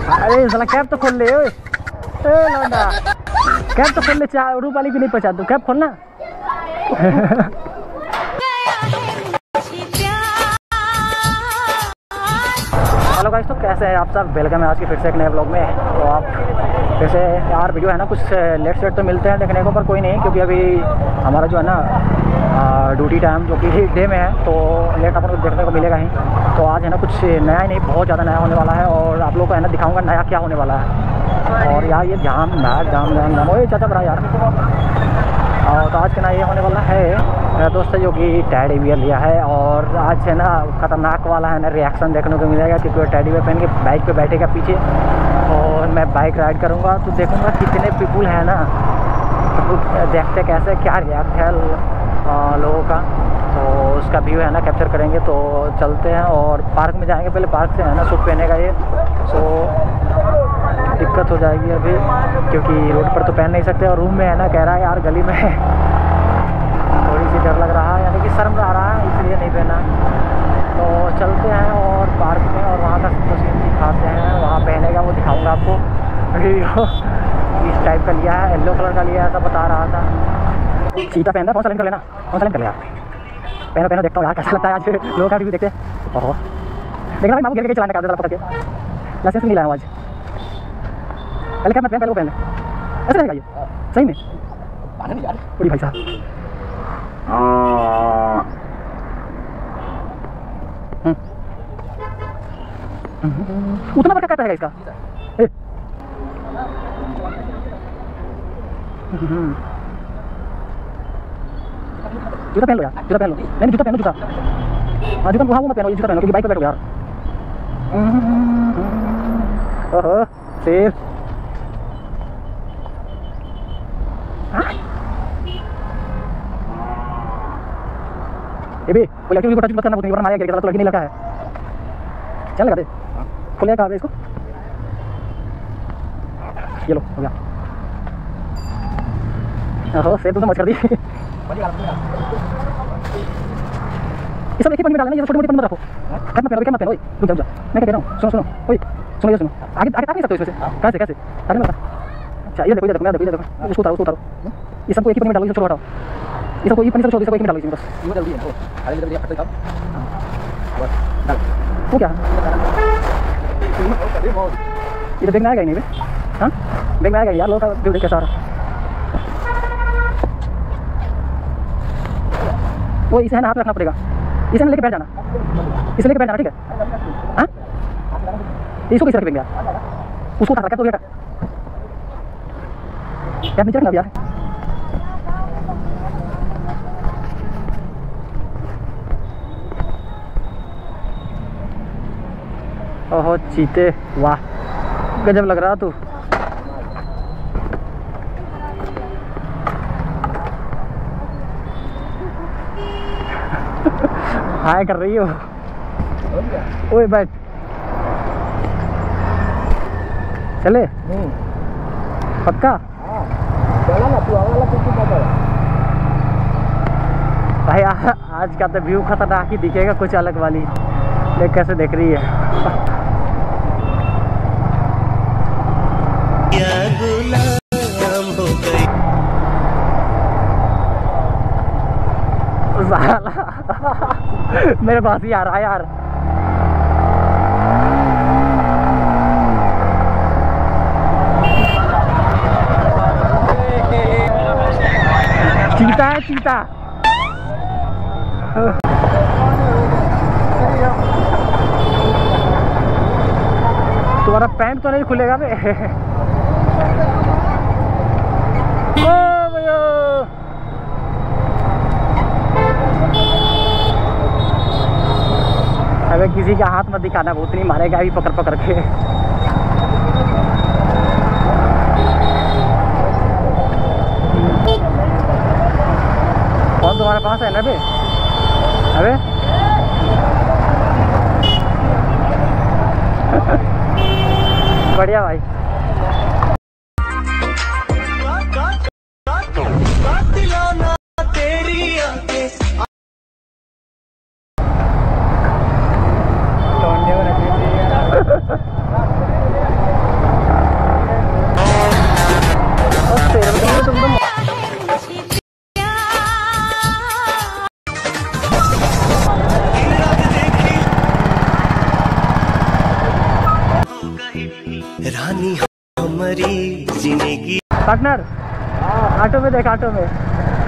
अरे साला कैब तो खोल ले ओए, लौंडा कैब तो खोल ले, रूप वाली भी नहीं पहचान, तू कैब खोलना। हेलो गाइस, तो कैसे हैं आप सब? वेलकम है आज की फिर से एक नए ब्लॉग में। तो आप फिर से यार वीडियो है ना, कुछ लेट सेट तो मिलते हैं देखने को, पर कोई नहीं, क्योंकि अभी हमारा जो है ना ड्यूटी टाइम जो कि डे में है, तो लेट अपन को देखने को मिलेगा ही। तो आज है ना कुछ नया ही नहीं, बहुत ज़्यादा नया होने वाला है, और आप लोग को है ना दिखाऊंगा नया क्या होने वाला है। और यार ये जाम ओए चाचा बड़ा यार। और तो आज के ना ये होने वाला है, मेरा दोस्त है जो कि टैडी बियर लिया है, और आज है ना ख़तरनाक वाला है ना रिएक्शन देखने को मिलेगा, क्योंकि वो टैडी बियर पहन के बाइक पे बैठेगा पीछे, और मैं बाइक राइड करूँगा, तो देखूँगा कितने पीपुल है ना, तो देखते कैसे क्या रिएक्ट है लोगों का। तो उसका व्यू है ना कैप्चर करेंगे। तो चलते हैं और पार्क में जाएंगे, पहले पार्क से है ना सूट पहनेगा ये, सो दिक्कत हो जाएगी अभी, क्योंकि रोड पर तो पहन नहीं सकते, और रूम में है ना कह रहा है यार गली में थोड़ी सी डर लग रहा है, यानी कि शर्म आ रहा है, इसलिए नहीं पहना। तो चलते हैं और पार्क में, और वहाँ का तस्वीर दिखाते हैं, वहाँ पहनेगा वो दिखाऊंगा आपको। इस टाइप का लिया है, येलो कलर का लिया है, ऐसा बता रहा था। सीता पहनना, कौन सा लाइन कर लेना, कौन सा लाइन कर ले यार, पहनो पहनो, देखता हूँ यार कैसा लगता है। आज लोगों का रिव्यू देखते हैं। ओहो देखना भाई, बाबू गिर के चलाने का पकड़ के, लाइसेंस नहीं लाया आज। पहले क्या मैं पहले वो पहन ऐसा रहेगा ये सही में नहीं यार, बड़ी भाई साहब। उतना बड़ा क्या रहेगा इसका? जूता पहन लो यार, जूता पहन लो। नहीं जूता पहनो, जूता हाँ जूता वहाँ वो मत पहनो, जूता पहनो, क्योंकि बाइक पे बैठो यार। ओहो शेर, ये भी कोई लड़की को टच मत करना, वरना मारेगा गिर के, तो लड़की नहीं लड़का है। चल लगा दे, खोलेगा कहाँ पे इसको, ये लो हो गया। ओहो शेर तो मत कर दी। ये सब एक ही पन्नी में डालना, ये छोटी मोटी पन्नी में रखो, कट मत पहनो, रुक जा रुक जा, मैं क्या कह रहा हूँ, सुनो सुनो, ओए सुनो ये सुनो, आगे आगे ताक नहीं सकते इसमें से, कैसे कैसे ताकने लगा। अच्छा ये देखो, ये देखो, मैं देखो, ये देखो, उसको उतारो, ये सबको एक ही पन्नी में डालो, ये छोड़ो हटाओ, ये सबको एक पन्नी से छोड़, ये सबको एक में डालो इसमें बस। ये जल्दी है, अरे जल्दी फट जाओ बस डाल। वो क्या ये तो देखना आएगा ही नहीं बे, हाँ देखना आएगा यार, लोगों का व्यू देख कैसा आ रहा। वो इसे है ना हाथ रखना पड़ेगा, इसे लेके बैठ जाना, इसे लेके बैठ जाना, ठीक है हाँ। इसको कैसे रखेंगे यार, उसको उठा रखा तो बेटा यार, नीचे रखना यार। ओहो चीते, वाह गजब लग रहा तू। हाय कर रही हो, ओए बैठ चले पक्का। भाई आज का तो व्यू खतरनाक ही दिखेगा, कुछ अलग वाली, देख कैसे देख रही है। मेरे को हंसी आ रहा है यार। चीता है चीता। तुम्हारा पैंट तो नहीं खुलेगा बे। अबे किसी का हाथ मत दिखाना, बहुत नहीं मारेगा अभी पकड़ पकड़ के। कौन तुम्हारे पास है ना बे? अबे बढ़िया भाई। रानी हमारी जिंदगी। पार्टनर ऑटो में देख, ऑटो में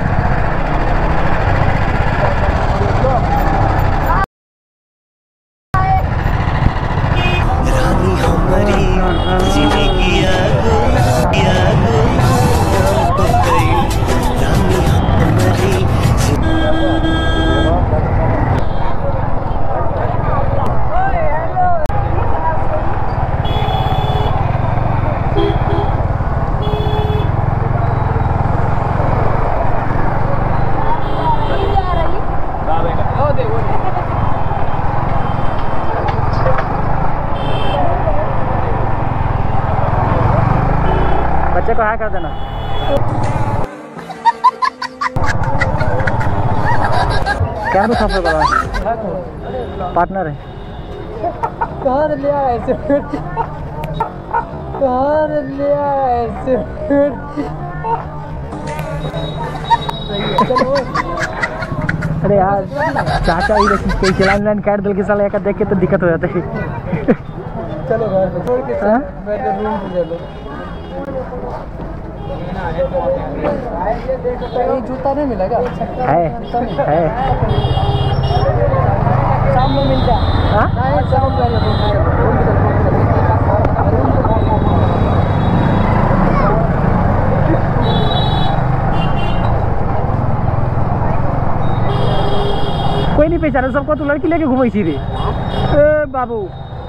रानी हमारी जिंदगी रानी हमारी बच्चे को हाय कर देना। क्या तो सफर करा पार्टनर है। कहाँ लिया ऐसे कहाँ लिया ऐसे अरे यार चाचा ही देखी कोई चलान लाइन काट दिल के साला एक देख के तो दिक्कत हो जाता है। चलो घर पे छोड़ के हाँ? मैं तो रूम पे चलो। कहीं जूता नहीं मिलेगा? है शाम में मिलता है। हाँ? नहीं, शाम में कोई नहीं पहचाना, सबको तो लड़की लेके घूमे रे। ए बाबू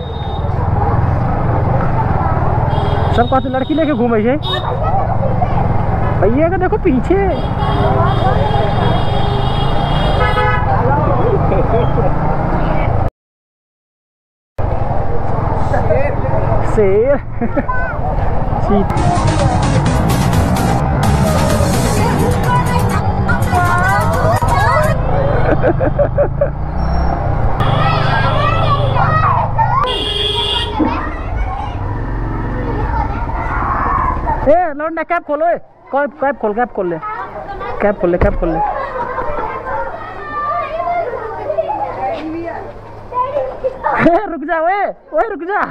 सबको तो लड़की लेके घूमे छे। भैया का देखो पीछे शेर चीत। ए लौंडा कैब खोलो, कैब खोल ले, कैब खोल ले। रुक जा ओए रुक जा।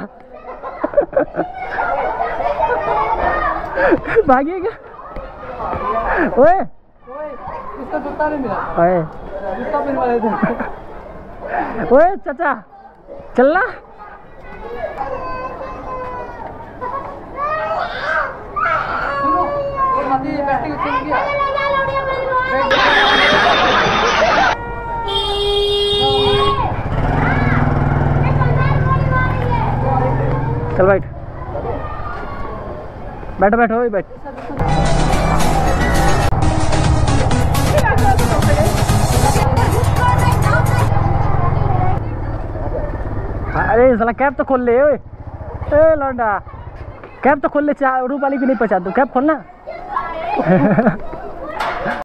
भागिएगा ओए। इसका जूता नहीं मिला। ओए जूता पहनवा लेते हैं। ओए चाचा चलना। सुनो और नदी बैठने चल गया। चल बैठ ओए बैठ। अरे साला कैब तो खोल ले ओए। ए लौंडा कैब तो खोल ले, रूप वाली भी नहीं पहचान तू, कैब खोलना।